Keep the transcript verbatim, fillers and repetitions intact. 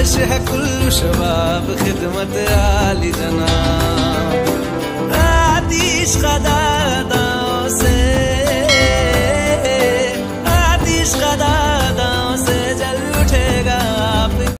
ख्वाहिश है कुल्लू शबाब खिदमत आली जनाब आतिश कदादाओं से आतिश कदा